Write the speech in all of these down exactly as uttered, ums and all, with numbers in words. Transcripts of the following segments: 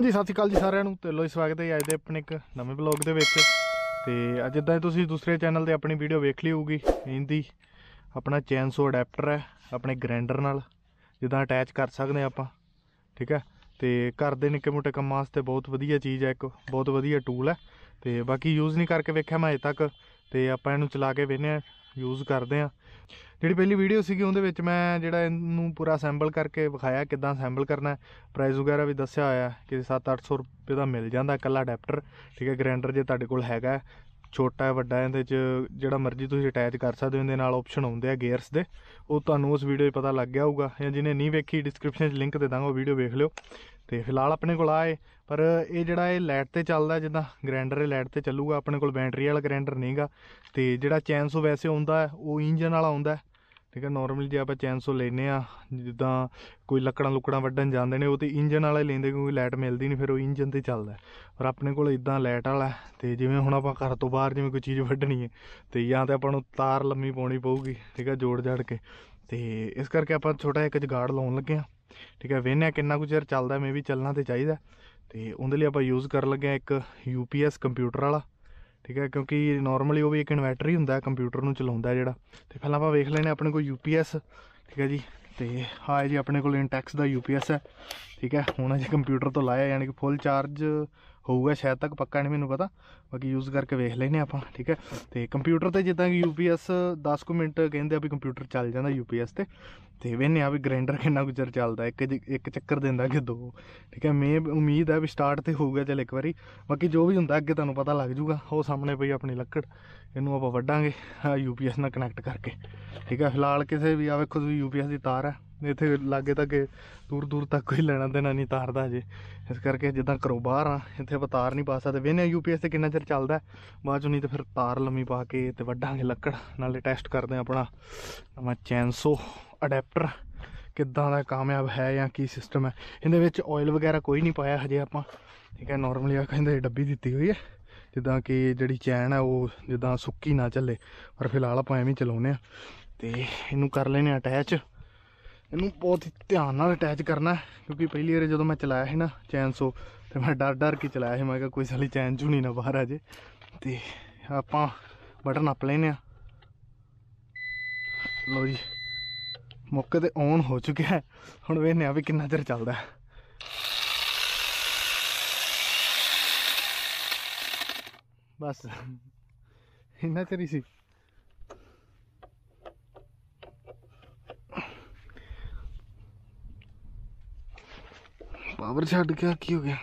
जी सत श्री अकाल जी सारिਆਂ ਨੂੰ। ਤੇ ਲੋ ਸਵਾਗਤ ਹੈ ਅੱਜ ਦੇ ਆਪਣੇ ਇੱਕ ਨਵੇਂ ਵਲੌਗ ਦੇ ਵਿੱਚ। ਤੇ ਅੱਜ ਜਿੱਦਾਂ ਤੁਸੀਂ ਦੂਸਰੇ ਚੈਨਲ ਤੇ ਆਪਣੀ ਵੀਡੀਓ ਵੇਖ ਲਈ ਹੋਊਗੀ, ਇਹਦੀ ਆਪਣਾ ਚੈਨਸੋ ਅਡੈਪਟਰ ਹੈ ਆਪਣੇ ਗ੍ਰੈਂਡਰ ਨਾਲ ਜਿੱਦਾਂ ਅਟੈਚ ਕਰ ਸਕਦੇ ਆਪਾਂ, ਠੀਕ ਹੈ। ਤੇ ਘਰ ਦੇ ਨਿੱਕੇ ਮੋਟੇ ਕੰਮਾਂ ਵਾਸਤੇ ਬਹੁਤ ਵਧੀਆ ਚੀਜ਼ ਹੈ, ਇੱਕ ਬਹੁਤ ਵਧੀਆ ਟੂਲ ਹੈ। ਤੇ ਬਾਕੀ ਯੂਜ਼ ਨਹੀਂ ਕਰਕੇ ਵੇਖਿਆ ਮੈਂ ਅਜੇ ਤੱਕ, ਤੇ ਆਪਾਂ ਇਹਨੂੰ ਚਲਾ ਕੇ ਵੇਖਦੇ ਹਾਂ, यूज़ करते हैं। जी पहली वीडियो सी उहदे मैं जिहड़ा इनू पूरा असैंबल करके विखाया किदां असैंबल करना, प्राइस वगैरह भी दस्सिया होया कि सत्त अठ सौ रुपये का मिल जाता इकल्ला अडैप्टर, ठीक है। ग्राइंडर जे तुहाडे कोल हैगा छोटा वड्डा इहदे च जिहड़ा मर्जी तुसीं अटैच कर सकदे हो। इहदे नाल ऑप्शन आउंदे आ गेयर्स दे, वो तुहानूं उस वीडियो पता लग गया होगा, या जिन्हें नहीं वेखी डिस्क्रिप्शन च लिंक दे दांगा, वो वीडियो वेख लिओ। तो फिलहाल अपने को आए पर ये जोड़ा ये लाइट ते चलदा, जिद्दां ग्राइंडर ये लाइट ते चलूगा, अपने को बैटरी वाला ग्राइंडर नहीं गा। तो जोड़ा चैनसो वैसे आउंदा है वो इंजन वाला आउंदा है, ठीक है। नॉर्मली जो आप चैनसो लेने जिद्दां कोई लकड़ा लुकड़ा वड्डन जाते हैं वो तो इंजन वाला ही लेंदे, क्योंकि लाइट मिलती नहीं, फिर वो इंजन ते चलदा है। पर अपने को इदां लाइट वाला है। तो जिवें हुण आपां घर तो बाहर जिवें कोई चीज़ वड्डनी है तो या तो आपां नूं तार लम्मी पाउणी पऊगी, ठीक है, जोड़ जाड़ के। तो इस करके आपां छोटा एक जुगाड़ लाउण लगे हाँ, ठीक है। वेखने किन्ना कुछ चिर चलदा, मे भी चलना तो चाहिए। तो उहदे लई आपां यूज़ कर लगे एक यू पी एस कंप्यूटर वाला, ठीक है, क्योंकि नॉर्मली वो भी एक इन्वर्टर ही हुंदा कंप्यूटर नूं चलाउंदा जिहड़ा। तो पहलां आपां वेख लैने अपने कोल यू पी एस, ठीक है जी। तो हाँ जी अपने को इंटैक्स का यू पी एस है, ठीक है। हुण अजे कंप्यूटर तो लाया, यानी कि फुल चार्ज होऊगा शायद तक, पक्का नहीं मैनूं पता, बाकी यूज़ करके वेख लेने आपां, ठीक है। तो कंप्यूटर तो जिद्दां कि यू पी एस दस कुछ मिनट कहते भी कंप्यूटर चल जाता यू पी एस ते। तो वेखने आ भी ग्राइंडर किन्ना कुछ चिर चलदा, एक एक चक्कर दिंदा कि दो, ठीक है। मैं उम्मीद है भी स्टार्ट तो होऊगा चल एक बारी, बाकी जो भी हुंदा अगे तुहानूं पता लग जूगा। वो सामने पई अपनी लक्कड़, इनू आपां वड्डांगे यू पी एस नाल कनैक्ट करके, ठीक है। फिलहाल किसी भी आ वेखो तुसीं यू पी एस की तार है इत्थे लागे तक, दूर दूर तक कोई लेना देना नहीं तार दा अजे, इस करके जिद्दां घरों बाहर हाँ इत्थे आपां तार नहीं पा सकदे। वेखने यू पी एस ते किन्ना चिर चलदा, बाद चों नहीं तो फिर तार लम्मी पा के ते वड्डांगे लक्कड़, नाले टैसट करदे अपना नवां चैनसो अडैप्टर किद्दां दा कामयाब है या की सिस्टम है। इहदे विच ऑयल वगैरह कोई नहीं पाया हजे आपां, ठीक है। नॉर्मली आ कहंदे डब्बी दित्ती हुई है, जिद्दां कि जिहड़ी चैन है वो जिद्दां सुक्की ना चले, पर फिलहाल आपां एवें चलाउने आ। ते इनू कर लेने अटैच, इनू बहुत ही ध्यान नाल अटैच करना, क्योंकि पहली बार जो मैं चलाया है ना चैनसो, तो मैं डर डर के चलाया है, मैं कहा कोई साली चैन चू नहीं ना बाहर आ जाए। तो आपां बटन नप लेने, लो जी मौके ते ऑन हो चुका है। हुण वेखने भी किन्ना चिर चलदा है। बस इन्ना चिर ही सी। पावर छड्ड गया, की हो गया?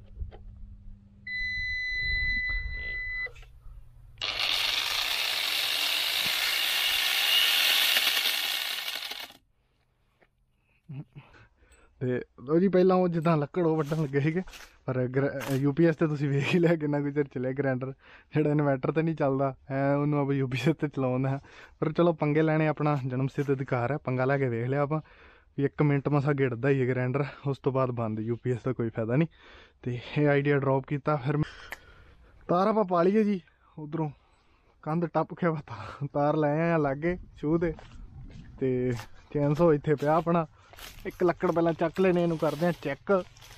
ते लो जी पहला वो जिद्दां लक्कड़ वो वड्डन लगे सीगे, पर यू पी एस तो तुसीं वेख ही लिया किन्ना कुछ चिर चलिया। ग्राइंडर जिहड़ा इन्वर्टर तो नहीं चलदा है, उन्होंने आप यू पी एस ते चलाउंदा है। पर चलो पंगे लैणे अपना जन्मसिद्ध अधिकार है, पंगा लैके वेख लिया आपां भी एक मिनट मसा गिड़दा ही है ग्राइंडर, उस तो बाद बंद, यू पी एस का कोई फायदा नहीं। तो यह आइडिया ड्रॉप किया, फिर तार आप पा लीए जी, उधरों कंध टप के तार लै आए लागे शू दे। तो चैनसो इत्थे पिया अपना, एक लक्कड़ पहला चक लेने, इनू करते हैं चैक।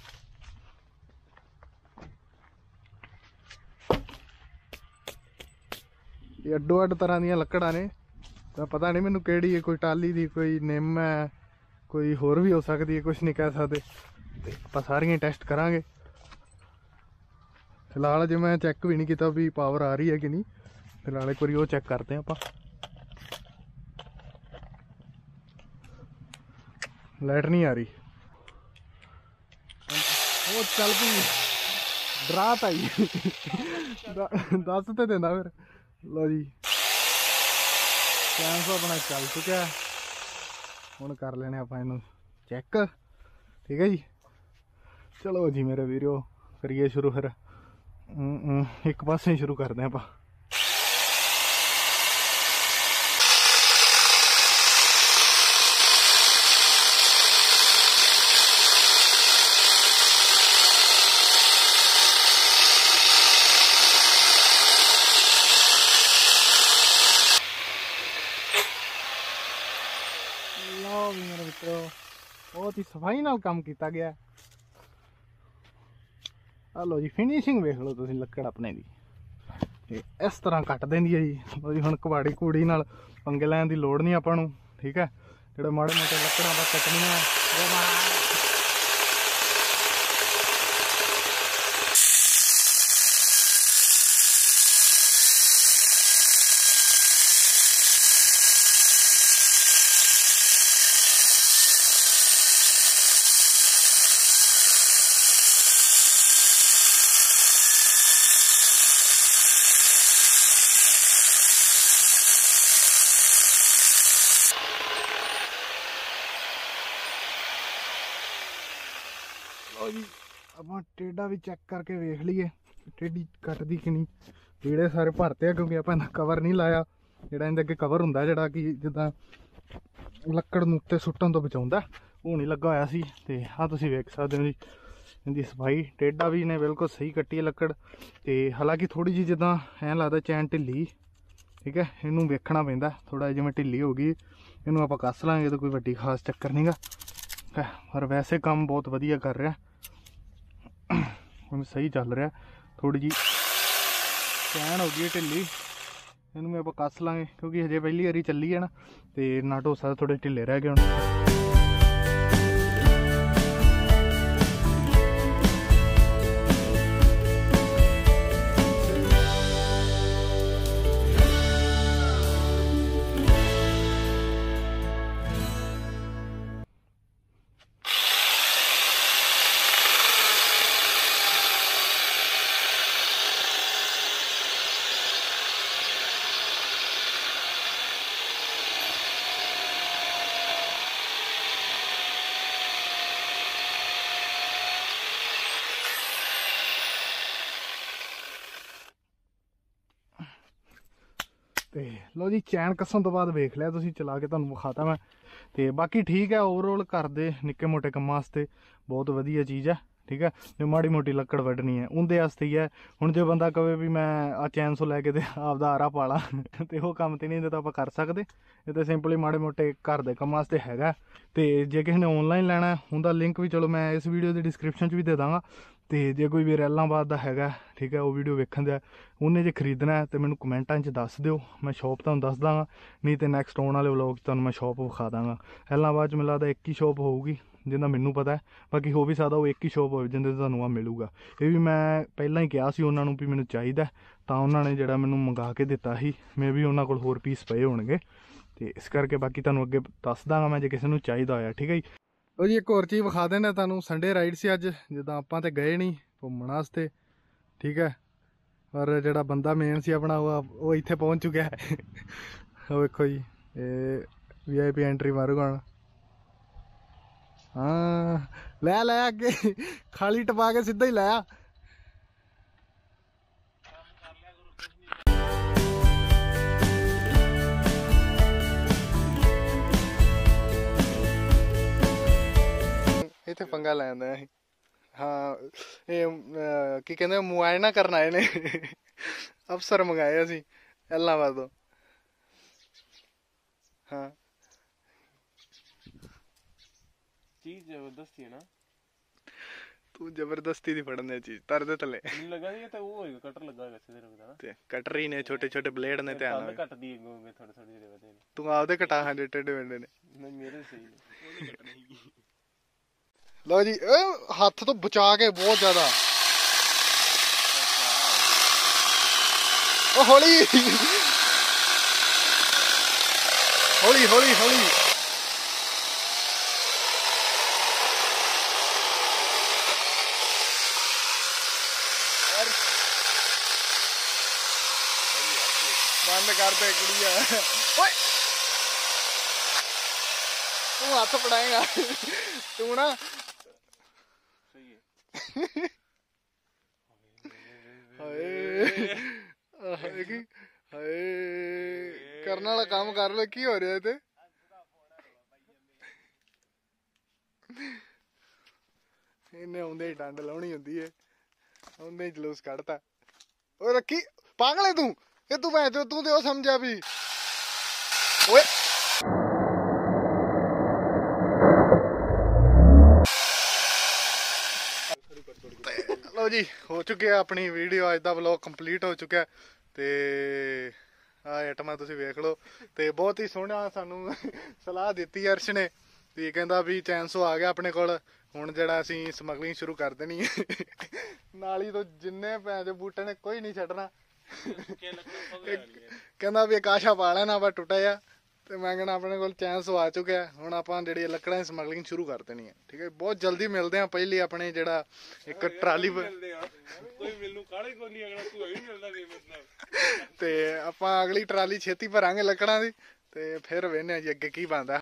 ये अड्डो अड्ड तरह दी लक्कड़ा ने, तो पता नहीं मैनू केड़ी है, कोई टाली दी, कोई निम है, कोई होर भी हो सकती है, कुछ नहीं कह सकते। आप सारियां टैसट करांगे। फिलहाल जो मैं चैक भी नहीं किया भी पावर आ रही है कि नहीं, फिलहाल एक बार वो चैक करते हैं आप। लाइट नहीं आ रही, वो चल पी डरात आई दस तो देना फिर। लो जी चैनसो अपना चल चुका है, हुण कर लेने आप इनू चैक, ठीक है जी। चलो जी मेरे वीरो करिए शुरू, फिर एक पासे शुरू करते हैं आप। मेरे मित्रों बहुत ही सफाई नाल काम किया गया। ਆ ਲਓ ਜੀ ਫਿਨਿਸ਼ਿੰਗ ਵੇਖ ਲਓ ਤੁਸੀਂ ਲੱਕੜ ਆਪਣੇ ਦੀ ਤੇ ਇਸ ਤਰ੍ਹਾਂ ਕੱਟ ਦਿੰਦੀ ਹੈ ਜੀ। ਲਓ ਜੀ ਹੁਣ ਕੁਹਾੜੀ ਕੂੜੀ ਨਾਲ ਪੰਗੇ ਲੈਣ ਦੀ ਲੋੜ ਨਹੀਂ ਆਪਾਂ ਨੂੰ, ਠੀਕ ਹੈ। ਜਿਹੜੇ ਮਾੜੇ ਮੋਟੇ ਲੱਕੜਾਂ ਬਸ ਕੱਟਣੀਆਂ जी। ਆਪਾਂ ਟੇਡਾ ਵੀ ਚੈੱਕ ਕਰਕੇ ਵੇਖ ਲਈਏ ਟੇਡੀ ਕੱਟਦੀ ਕਿ ਨਹੀਂ। ਜਿਹੜੇ ਸਾਰੇ ਭਰਤੇ ਆ ਕਿਉਂਕਿ ਆਪਾਂ ਕਵਰ ਨਹੀਂ ਲਾਇਆ। ਜਿਹੜਾ ਇਹਦੇ ਅੱਗੇ ਕਵਰ ਹੁੰਦਾ ਜਿਹੜਾ ਕਿ ਜਿੱਦਾਂ ਲੱਕੜ ਨੂੰ ਉੱਤੇ ਸੁੱਟਣ ਤੋਂ ਬਚਾਉਂਦਾ, ਉਹ ਨਹੀਂ ਲੱਗਾ ਹੋਇਆ ਸੀ। ਤੇ ਆਹ ਤੁਸੀਂ ਵੇਖ ਸਕਦੇ ਹੋ ਜੀ ਇਹਦੀ ਸਫਾਈ। ਟੇਡਾ ਵੀ ਨੇ ਬਿਲਕੁਲ ਸਹੀ ਕੱਟੀ ਹੈ ਲੱਕੜ। ਤੇ ਹਾਲਾਂਕਿ ਥੋੜ੍ਹੀ ਜਿਹੀ ਜਿੱਦਾਂ ਐਂ ਲੱਗਦਾ ਚੈਨ ਢਿੱਲੀ, ਠੀਕ ਹੈ। ਇਹਨੂੰ ਵੇਖਣਾ ਪੈਂਦਾ ਥੋੜ੍ਹਾ ਜਿਵੇਂ ਢਿੱਲੀ ਹੋ ਗਈ, ਇਹਨੂੰ ਆਪਾਂ ਕੱਸ ਲਾਂਗੇ ਤਾਂ ਕੋਈ ਵੱਡੀ ਖਾਸ ਚੱਕਰ ਨਹੀਂ ਗਾ। ਪਰ ਵੈਸੇ ਕੰਮ ਬਹੁਤ ਵਧੀਆ ਕਰ ਰਿਹਾ, ਹੁਣ ਸਹੀ ਚੱਲ ਰਿਹਾ। ਥੋੜੀ ਜਿਹੀ ਚੈਨ ਹੋ ਗਈ ਢਿੱਲੀ, ਇਹਨੂੰ ਵੀ ਆਪਾਂ ਕੱਸ ਲਾਂਗੇ ਕਿਉਂਕਿ ਹਜੇ ਪਹਿਲੀ ਵਾਰੀ ਚੱਲੀ ਹੈ ਨਾ, ਤੇ ਨਟ ਹੋ ਸਕਦਾ ਥੋੜੇ ਢਿੱਲੇ ਰਹਿ ਗਏ ਹੁਣ। ਤੇ ਲਓ ਜੀ ਚੈਨ ਕੱਸਣ ਤੋਂ ਬਾਅਦ ਵੇਖ ਲਿਆ ਤੁਸੀਂ, ਚਲਾ ਕੇ ਤੁਹਾਨੂੰ ਵਿਖਾਤਾ ਮੈਂ। ਤੇ ਬਾਕੀ ਠੀਕ ਹੈ, ਓਵਰਆਲ ਘਰ ਦੇ ਨਿੱਕੇ ਮੋਟੇ ਕੰਮਾਂ ਵਾਸਤੇ ਬਹੁਤ ਵਧੀਆ ਚੀਜ਼ ਹੈ, ਠੀਕ ਹੈ। ਜੇ ਮਾੜੀ ਮੋਟੀ ਲੱਕੜ ਵੱਢਣੀ ਹੈ ਉਹਦੇ ਵਾਸਤੇ ਹੀ ਹੈ। ਹੁਣ ਜੇ ਬੰਦਾ ਕਵੇ ਵੀ ਮੈਂ ਆ ਚੈਨਸੋ ਲੈ ਕੇ ਤੇ ਆਪਦਾ ਆਰਾ ਪਾ ਲਾਂ ਤੇ ਉਹ ਕੰਮ ਤੇ ਨਹੀਂ ਹੁੰਦੇ ਤਾਂ ਆਪਾਂ ਕਰ ਸਕਦੇ। ਇਹ ਤਾਂ ਸਿੰਪਲੀ ਮਾੜੇ ਮੋਟੇ ਘਰ ਦੇ ਕੰਮਾਂ ਵਾਸਤੇ ਹੈਗਾ। ਤੇ ਜੇ ਕਿਸੇ ਨੇ ਔਨਲਾਈਨ ਲੈਣਾ ਉਹਦਾ ਲਿੰਕ ਵੀ ਚਲੋ ਮੈਂ ਇਸ ਵੀਡੀਓ ਦੀ ਡਿਸਕ੍ਰਿਪਸ਼ਨ 'ਚ ਵੀ ਦੇ ਦਾਂਗਾ। ਤੇ ਜੇ ਕੋਈ ਵੀਰ ਐਲਾਹਾਬਾਦ ਦਾ ਹੈਗਾ, ਠੀਕ ਹੈ, ਉਹ ਵੀਡੀਓ ਵੇਖਣ ਦਾ ਉਹਨੇ ਜੇ ਖਰੀਦਣਾ ਹੈ ਤਾਂ ਮੈਨੂੰ ਕਮੈਂਟਾਂ 'ਚ ਦੱਸ ਦਿਓ, ਮੈਂ ਸ਼ੋਪ ਤੁਹਾਨੂੰ ਦੱਸ ਦਾਂਗਾ। ਨਹੀਂ ਤਾਂ ਨੈਕਸਟ ਆਉਣ ਵਾਲੇ ਵਲੋਗ 'ਚ ਤੁਹਾਨੂੰ ਮੈਂ ਸ਼ੋਪ ਵਿਖਾ ਦਾਂਗਾ। ਐਲਾਹਾਬਾਦ 'ਚ ਮੈਨੂੰ ਲੱਗਦਾ ਇੱਕ ਹੀ ਸ਼ੋਪ ਹੋਊਗੀ ਜਿੰਨਾ ਮੈਨੂੰ ਪਤਾ ਹੈ, ਬਾਕੀ ਹੋ ਵੀ ਸਕਦਾ ਉਹ ਇੱਕ ਹੀ ਸ਼ੋਪ ਹੋਵੇ ਜਿੰਦੇ 'ਤੇ ਤੁਹਾਨੂੰ ਆ ਮਿਲੂਗਾ। ਇਹ ਵੀ ਮੈਂ ਪਹਿਲਾਂ ਹੀ ਕਿਹਾ ਸੀ ਉਹਨਾਂ ਨੂੰ ਵੀ ਮੈਨੂੰ ਚਾਹੀਦਾ, ਤਾਂ ਉਹਨਾਂ ਨੇ ਜਿਹੜਾ ਮੈਨੂੰ ਮੰਗਾ ਕੇ ਦਿੱਤਾ ਸੀ। ਮੇ ਵੀ ਉਹਨਾਂ ਕੋਲ ਹੋਰ ਪੀਸ ਪਏ ਹੋਣਗੇ, ਤੇ ਇਸ ਕਰਕੇ ਬਾਕੀ ਤੁਹਾਨੂੰ ਅੱਗੇ ਦੱਸ ਦਾਂਗਾ ਮੈਂ ਜੇ ਕਿਸੇ ਨੂੰ ਚਾਹੀਦਾ ਹੋਇਆ, ਠੀਕ ਹੈ ਜੀ। ਉਹ ਜੀ ਇੱਕ ਹੋਰ ਚੀਜ਼ ਵਿਖਾ ਦੇਣਾ ਤੁਹਾਨੂੰ। ਸੰਡੇ ਰਾਈਡ ਸੀ ਅੱਜ, ਜਿੱਦਾਂ ਆਪਾਂ ਤਾਂ ਗਏ ਨਹੀਂ ਘੁੰਮਣ ਵਾਸਤੇ, ਠੀਕ ਹੈ। ਪਰ ਜਿਹੜਾ ਬੰਦਾ ਮੇਨ ਸੀ ਆਪਣਾ ਉਹ ਉਹ ਇੱਥੇ ਪਹੁੰਚ ਚੁੱਕਿਆ ਹੈ। ਉਹ ਵੇਖੋ ਜੀ, ਇਹ ਵੀ ਆਈ ਪੀ ਐਂਟਰੀ ਮਾਰੂਗਾ ਹੁਣ। ਹਾਂ ਲੈ ਲੈ ਅੱਗੇ ਖਾਲੀ ਟਪਾ ਕੇ ਸਿੱਧਾ ਹੀ ਲੈ ਆ। ਇੱਥੇ ਪੰਗਾ ਲੈਂਦਾ ਅਸੀਂ। ਹਾਂ ਇਹ ਕੀ ਕਹਿੰਦੇ ਮੁਆਇਨਾ ਕਰਨ ਆਏ ਨੇ ਅਫਸਰ ਮੰਗਾਏ ਅਸੀਂ ਐਲਾਹਾਬਾਦ ਤੋਂ। ਹਾਂ ਚੀਜ਼ ਜ਼ਬਰਦਸਤੀ ਹੈ ਨਾ, ਤੂੰ ਜ਼ਬਰਦਸਤੀ ਦੀ ਫੜਨ ਦੀ ਚੀਜ਼ ਤਰ ਦੇ ਥੱਲੇ ਲੱਗਾ ਸੀ ਤਾਂ ਉਹ ਹੋਏਗਾ ਕਟਰ ਲੱਗਾ ਹੋਏਗਾ ਸਿੱਧੇ ਰੁਕਦਾ ਤੇ ਕਟਰ ਹੀ ਨੇ ਛੋਟੇ ਛੋਟੇ ਬਲੇਡ ਨੇ ਧਿਆਨ ਨਾਲ ਕੱਟਦੀ ਥੋੜੇ ਥੋੜੇ ਜਿਹੇ ਵਧੇ ਨੇ। ਤੂੰ ਆਪਦੇ ਕਟਾ ਹਾਂ ਟੇਡੇ ਵੇਂਡੇ ਨੇ ਨਹੀਂ ਮੇਰੇ ਸਹੀ ਨੇ ਉਹਨੇ ਕੱਟਣੇ। ਲਓ ਜੀ ਹੱਥ ਤੋਂ ਬਚਾ ਕੇ ਬਹੁਤ ਜ਼ਿਆਦਾ ਉਹ ਹੌਲੀ ਹੌਲੀ ਹੌਲੀ ਹੌਲੀ ਬੰਦ ਕਰਦੇ ਕੁੜੀਆ। ਓਏ ਤੂੰ ਹੱਥ ਫੜਾਏਗਾ ਤੂੰ ਨਾ ਸਹੀ ਹੈ। ਹਾਏ ਹਾਏ ਕੀ ਹਾਏ ਕਰਨ ਵਾਲਾ ਕੰਮ ਕਰ ਲੈ। ਕੀ ਹੋ ਰਿਹਾ ਤੇ ਇਹਨੇ ਆਉਂਦੇ ਹੀ ਡੰਡ ਲਾਉਣੀ ਹੁੰਦੀ ਹੈ, ਆਉਂਦੇ ਹੀ ਜਲੂਸ ਕੱਢਤਾ। ਓਏ ਰੱਖੀ ਪਾਗਲ ਹੈ ਤੂੰ, ਇਹ ਤੂੰ ਭੈਣ ਚੋ ਤੂੰ ਤੇ ਉਹ ਸਮਝਿਆ ਵੀ ਓਏ ਲਓ ਜੀ ਹੋ ਚੁੱਕਿਆ ਆਪਣੀ ਵੀਡੀਓ ਅੱਜ ਦਾ ਵਲੌਗ ਕੰਪਲੀਟ ਹੋ ਚੁੱਕਿਆ ਤੇ ਆ ਆਈਟਮਾਂ ਤੁਸੀਂ ਵੇਖ ਲਓ ਤੇ ਬਹੁਤ ਹੀ ਸੋਹਣਾ ਸਾਨੂੰ ਸਲਾਹ ਦਿੱਤੀ ਅਰਸ਼ ਨੇ ਵੀ ਕਹਿੰਦਾ ਵੀ ਚੈਂਸੋ ਆ ਗਿਆ ਆਪਣੇ ਕੋਲ ਹੁਣ ਜਿਹੜਾ ਅਸੀਂ ਸਮਗਲਿੰਗ ਸ਼ੁਰੂ ਕਰ ਦੇਣੀ ਹੈ ਨਾਲੀ ਤੋਂ ਜਿੰਨੇ ਭੈਣ ਦੇ ਬੂਟੇ ਨੇ ਕੋਈ ਨਹੀਂ ਛੱਡਣਾ ਕਹਿੰਦਾ ਵੀ ਆਕਾਸ਼ਾ ਪਾ ਲੈਣਾ ਆਪਾਂ ਟੁੱਟਿਆ ਤੇ ਮੈਂ ਕਹਿੰਦਾ ਆਪਣੇ ਕੋਲ ਚੈਂਸੋ ਆ ਚੁੱਕਿਆ ਹੁਣ ਆਪਾਂ ਜਿਹੜੀ ਲੱਕੜਾਂ ਦੀ ਸਮਗਲਿੰਗ ਸ਼ੁਰੂ ਕਰ ਦੇਣੀ ਹੈ ਠੀਕ ਹੈ ਬਹੁਤ ਜਲਦੀ ਮਿਲਦੇ ਆ ਪਹਿਲੀ ਆਪਣੇ ਜਿਹੜਾ ਇੱਕ ਟਰਾਲੀ ਕੋਈ ਮੈਨੂੰ ਕਾਲੇ ਕੋਈ ਨਹੀਂ ਅਗਲਾ ਤੂੰ ਹੀ ਮਿਲਦਾ ਨਹੀਂ ਮਤਲਬ ਤੇ ਆਪਾਂ ਅਗਲੀ ਟਰਾਲੀ ਛੇਤੀ ਭਰਾਂਗੇ ਲੱਕੜਾਂ ਦੀ ਤੇ ਫਿਰ ਵੇਖਦੇ ਆ ਜੀ ਅੱਗੇ ਕੀ ਬਣਦਾ